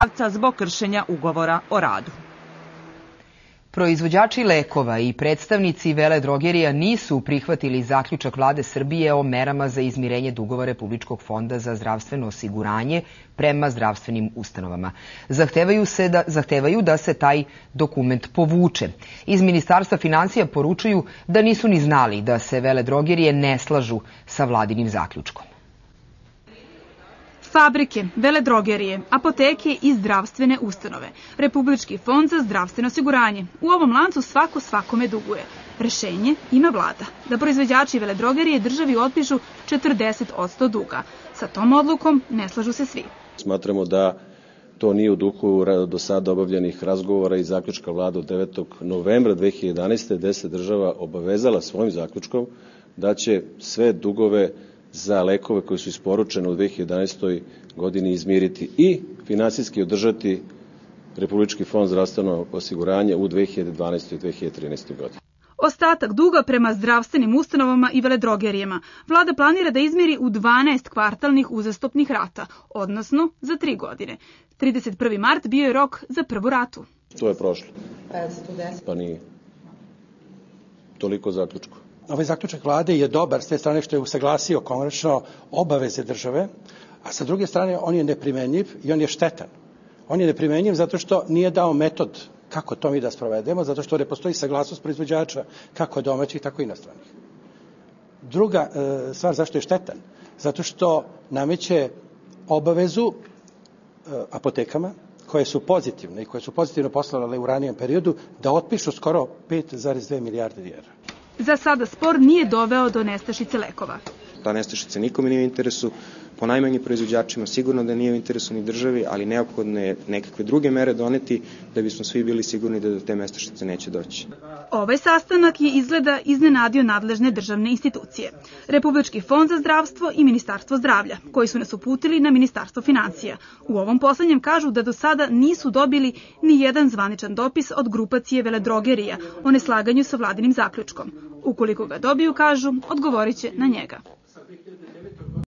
zbog kršenja ugovora o radu. Proizvođači lekova i predstavnici veledrogerija nisu prihvatili zaključak Vlade Srbije o merama za izmirenje dugova Republičkog fonda za zdravstveno osiguranje prema zdravstvenim ustanovama. Zahtevaju da se taj dokument povuče. Iz Ministarstva finansija poručuju da nisu ni znali da se veledrogerije ne slažu sa vladinim zaključkom. Fabrike, veledrogerije, apoteke i zdravstvene ustanove. Republički fond za zdravstveno osiguranje. U ovom lancu svako svakome duguje. Rešenje ima vlada, da proizvođači veledrogerije državi otpišu 40% duga. Sa tom odlukom ne slažu se svi. Smatramo da to nije u duhu do sada obavljenih razgovora i zaključka vlade od 9. novembra 2011. gde se država obavezala svojim zaključkom da će sve dugove za lekove koji su isporučene u 2011. godini izmiriti i finansijski održati Republički fond za zdravstveno osiguranje u 2012. i 2013. godini. Ostatak duga prema zdravstvenim ustanovama i veledrogerijama vlada planira da izmiri u 12 kvartalnih uzastopnih rata, odnosno za 3 godine. 31. mart bio je rok za prvu ratu. To je prošlo. Pa nije. Toliko zaključku. Ovaj zaključak vlade je dobar s te strane što je usaglasio konačno obaveze države, a sa druge strane on je neprimenjiv i on je štetan. On je neprimenjiv zato što nije dao metod kako to mi da sprovedemo, zato što ne postoji saglasnost proizvođača, kako domaćih, tako i inostranih. Druga stvar zašto je štetan, zato što nameće obavezu apotekama koje su pozitivne i koje su pozitivno poslovale u ranijem periodu da otpišu skoro 5,2 milijarde dinara. Za sada spor nije doveo do nestašice lekova. Ta nestašica nikome nije u interesu, po najmanji proizvođačima sigurno da nije u interesu ni državi, ali neophodno je nekakve druge mere doneti da bismo svi bili sigurni da do te nestašice neće doći. Ovaj sastanak je izgleda iznenadio nadležne državne institucije. Republički fond za zdravstvo i Ministarstvo zdravlja, koji su nas uputili na Ministarstvo finansija. U ovom poslednjem kažu da do sada nisu dobili ni jedan zvaničan dopis od grupacije veledrogerija o neslaganju sa vladinim zaključkom. Ukoliko ga dobiju, kažu, odgovorit će na njega.